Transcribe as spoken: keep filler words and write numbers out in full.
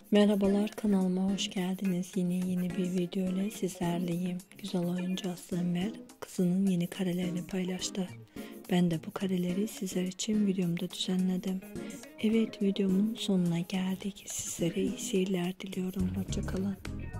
Merhabalar, kanalıma hoş geldiniz. Yine yeni bir video ile sizlerleyim. Güzel oyuncu Aslı Enver kızının yeni karelerini paylaştı. Ben de bu kareleri sizler için videomda düzenledim. Evet, videomun sonuna geldik. Sizlere iyi seyirler diliyorum. Hoşça kalın.